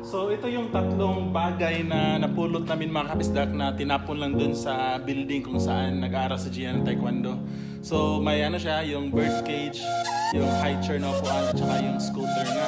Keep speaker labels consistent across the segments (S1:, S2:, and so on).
S1: So ito yung tatlong bagay na napulot namin mga kabisdak na tinapon lang dun sa building kung saan nag-aaral si Gian ng Taekwondo. So may ano siya, yung bird cage, yung high chair na upuan at saka yung scooter nga.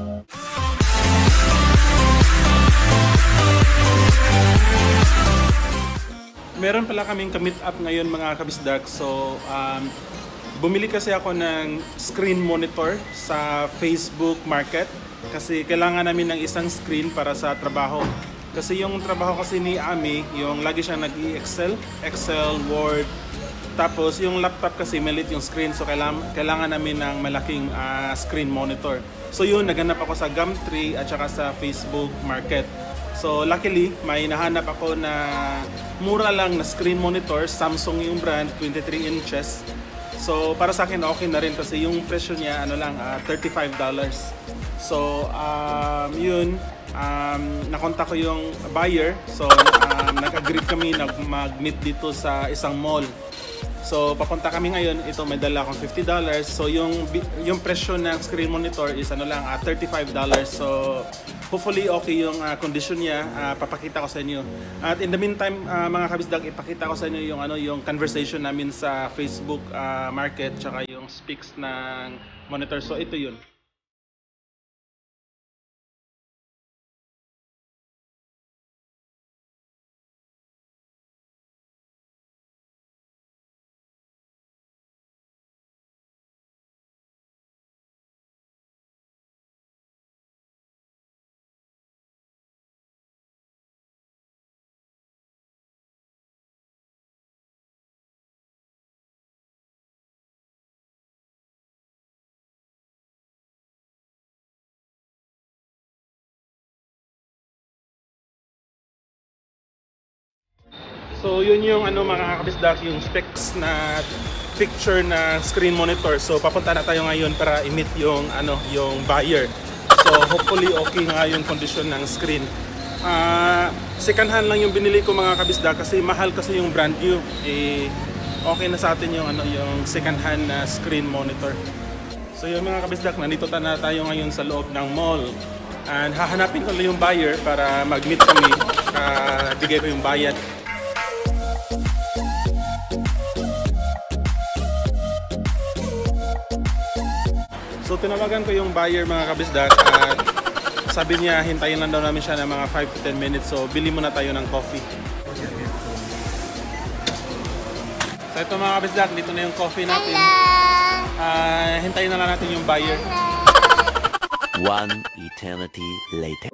S1: Meron pala kaming ka-meet up ngayon mga kabisdak. So bumili kasi ako ng screen monitor sa Facebook Market. Kasi kailangan namin ng isang screen para sa trabaho. Kasi yung trabaho kasi ni Ami, yung lagi siyang nag-i-Excel, Word. Tapos yung laptop kasi maliit yung screen, so kailangan namin ng malaking screen monitor. So yun, naganap ako sa Gumtree at saka sa Facebook Market. So luckily, may nahanap ako na mura lang na screen monitor, Samsung yung brand, 23 inches. So para sa akin okay na rin kasi yung presyo niya ano lang, $35. So, yun, nakontak ko yung buyer. So, nag-agree kami na mag-meet dito sa isang mall. So, papunta kami ngayon. Ito, may dala akong $50. So, yung presyo ng screen monitor is ano lang, $35. So, hopefully okay yung condition niya. Papakita ko sa inyo. At in the meantime, mga kabisdag, ipakita ko sa inyo yung, yung conversation namin sa Facebook Market tsaka yung specs ng monitor. So, ito yun. So yun yung mga kabisdak, yung specs na picture na screen monitor. So papunta na tayo ngayon para i-meet yung yung buyer. So hopefully okay nga yung condition ng screen. Second hand lang yung binili ko mga kabisdak kasi mahal kasi yung brand new. Okay na sa atin yung yung second hand na screen monitor. So yun mga kabisdak, nandito na tayo ngayon sa loob ng mall. And hahanapin ko lang yung buyer para mag-meet kami. Bigay ko yung bayad. So tinawagan ko yung buyer mga kabisdak at sabi niya hintayin lang daw namin siya ng mga 5 to 10 minutes. So bili muna tayo ng coffee. So ito mga kabisdak, dito na yung coffee natin. Hintayin na lang natin yung buyer.
S2: One eternity later.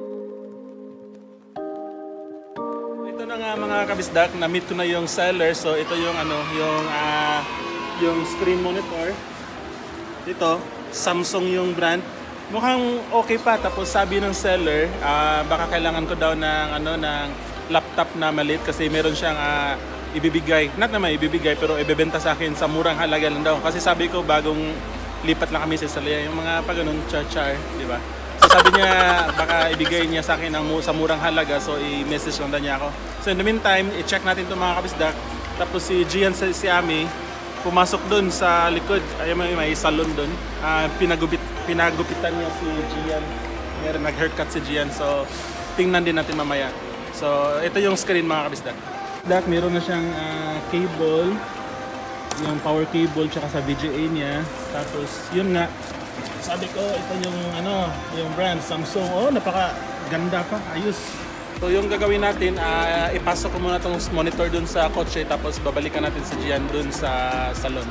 S1: Ito na nga mga kabisdak, na-meet ko na yung seller. So ito yung yung screen monitor. Dito, Samsung yung brand. Mukhang okay pa. Tapos sabi ng seller, baka kailangan ko daw ng laptop na maliit kasi meron siyang ibibigay. Not naman ibibigay pero ibebenta sa akin sa murang halaga lang daw. Kasi sabi ko bagong lipat lang kami sa Salaya, yung mga ganun char-char, di ba? So sabi niya baka ibigay niya sa akin sa murang halaga, so i-message lang daw niya ako. So in the meantime, i-check natin itong mga kabisdak. Tapos si Gian, si Ami, pumasok doon sa likod. Ayun, may salon doon. Pinagupitan niya si Gian. Meron nag-haircut si Gian. So, tingnan din natin mamaya. So, ito yung screen mga kabisdak. Meron na siyang cable. Yung power cable tsaka sa VGA niya. Tapos, yun nga. Sabi ko, ito yung yung brand Samsung. Oh, napaka-ganda pa. Ayos. So yung gagawin natin, ipasok ko muna itong monitor dun sa kotse tapos babalikan natin si Gian dun sa salon.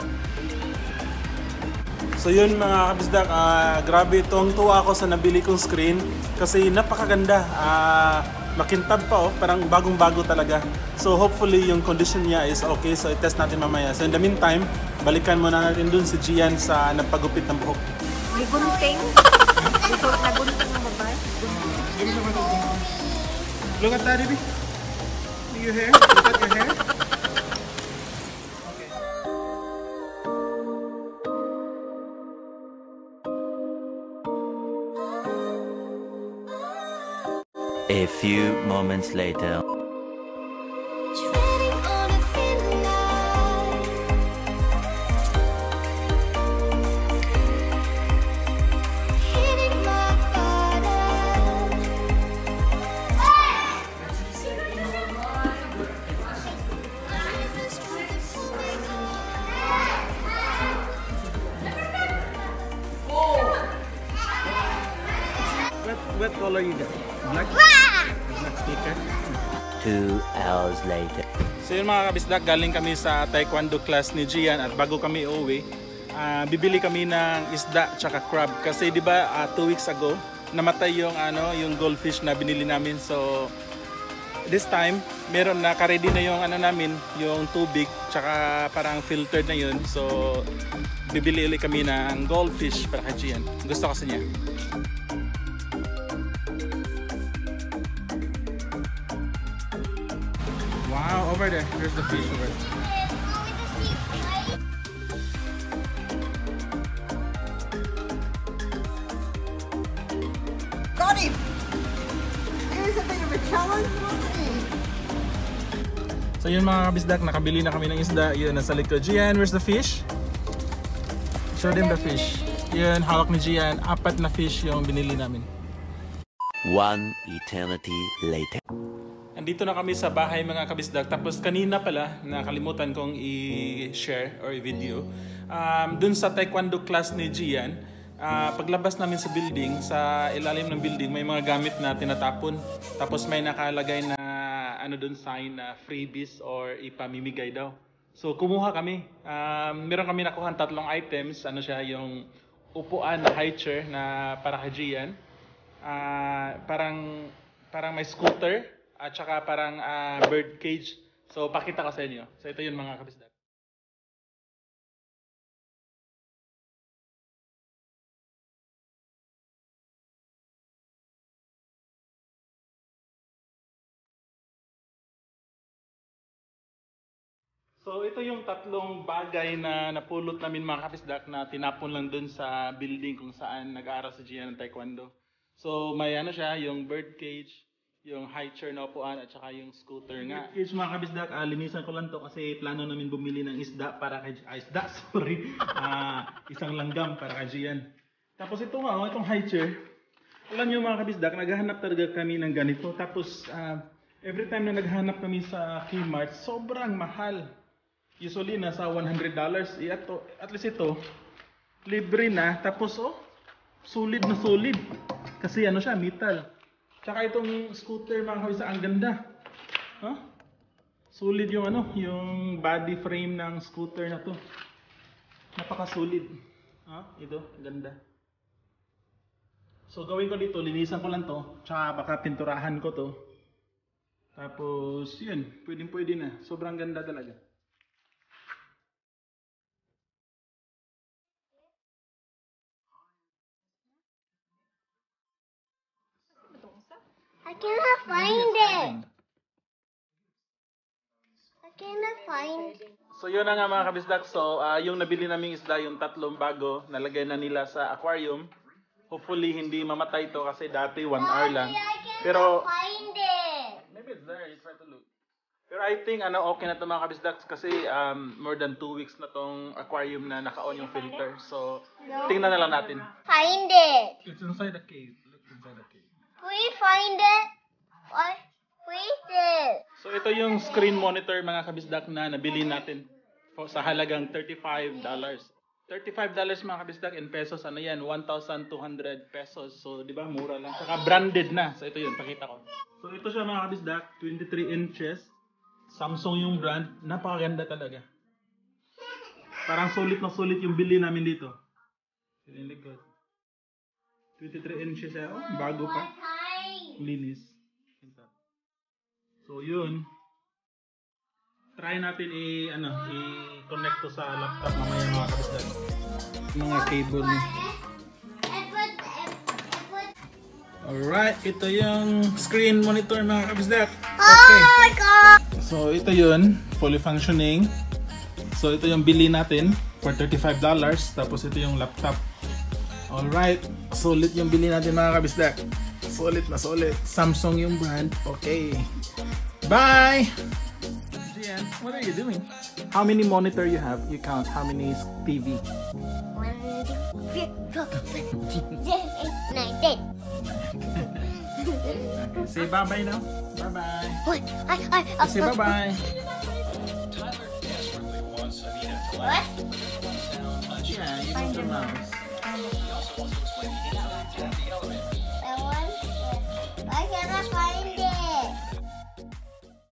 S1: So yun mga kabisdak, grabe tuwa ako sa nabili kong screen kasi napakaganda. Makintab pa parang bagong-bago talaga. So hopefully yung condition niya is okay, so i-test natin mamaya. So in the meantime, balikan muna natin dun si Gian sa nagpagupit ng buhok.
S3: May gunting? Nagunting ng babae?
S1: Look at that, baby. Your hair. Look at your hair. Okay.
S2: A few moments later.
S1: What color you got? Black? Black sticker?
S2: 2 hours later.
S1: So yun mga kabisdak, galing kami sa taekwondo class ni Gian at bago kami uwi, bibili kami ng isda tsaka crab kasi 'di ba 2 weeks ago namatay yung goldfish na binili namin. So this time meron na ka-ready na yung namin, yung tubig tsaka parang filtered na yun. So bibili ulit kami ng goldfish para kay Gian. Gusto kasi niya. Wow, over there. There's the fish over there.
S4: Got him! Here's a bit of a challenge, wasn't he?
S1: So yun mga kabisdak, nakabili na kami ng isda. Yun, nasa likod. Gian, where's the fish? Show them the fish. Yun, hawak ni Gian. 4 na fish yung binili namin.
S2: 1 eternity later.
S1: Andito na kami sa bahay mga kabisdak. Tapos kanina pala, nakalimutan kong i-share or i-video. Dun sa taekwondo class ni Gian, paglabas namin sa building, sa ilalim ng building, may mga gamit na tinatapon. Tapos may nakalagay na dun sign na freebies or ipamimigay daw. So kumuha kami. Meron kami nakuha 3 items. Yung upuan na high chair na para kay Gian. Parang may scooter. At saka parang bird cage. So pakita ko sa inyo. So ito yun mga kabisdak. So ito yung 3 bagay na napulot namin mga kabisdak na tinapon lang dun sa building kung saan nag-aaral si Gian ng taekwondo. So may siya, yung bird cage, yung high chair na upuan at saka yung scooter nga. Yung mga kabisdak, linisan ko lang to kasi plano namin bumili ng isda para kay isang langgam para kay Gian. Tapos ito nga, itong high chair. Alam niyo mga kabisdak, naghahanap talaga kami ng ganito. Tapos every time na naghanap kami sa Kmart, sobrang mahal. Usually nasa $100. At least ito, libre na. Tapos solid na solid. Kasi siya, metal. Tsaka itong scooter mga kabisdak, ang ganda. Solid yung yung body frame ng scooter na to. Napaka-solid. Ito, ganda. So gawin ko dito, linisan ko lang to. Tsaka baka pinturahan ko to. Tapos yun, pwede na. Sobrang ganda talaga.
S5: I cannot find it. I cannot find it.
S1: So yun na nga mga kabisdak. So yung nabili naming isda, yung 3 bago, nalagay na nila sa aquarium. Hopefully hindi mamatay to kasi dati 1 hour lang. Pero
S5: Find it.
S1: maybe it's there, you try to look. Pero I think okay na to mga kabisdak kasi more than 2 weeks na tong aquarium na naka-on yung filter. So tingnan na lang natin.
S5: Find it.
S1: It's inside the cave. Look inside the cave.
S5: We find it. What? Where's it?
S1: So ito yung screen monitor mga kabisdak na nabili natin sa halagang $35. $35 mga kabisdak in pesos, 1,200 pesos. So di ba mura lang. Saka branded na. So ito yun, pakita ko. So ito siya mga kabisdak, 23 inches. Samsung yung brand, napakaganda talaga. Parang sulit na sulit yung bili namin dito. Really good. 23 inches siya, bago pa. Linis. So yun. Try natin i-connect to sa laptop mamaya mga kabisdak. Mga cable niya. Alright, ito yung screen monitor mga kabisdak. Okay. So ito yun, fully functioning. So ito yung bili natin for $35. Tapos ito yung laptop. Alright, solid yung bili natin mga kabisdak. Solid na solid. Samsung yung brand. Okay. Bye! Gian, what are you doing? How many monitor you have? You count how many TV?
S5: 1, 2, 3, 4, 5, 6, 7, 8, 9, 10.
S1: Say bye-bye now. Bye-bye. Say
S5: What?
S1: bye-bye.
S5: What?
S1: Yeah, you use the mouse.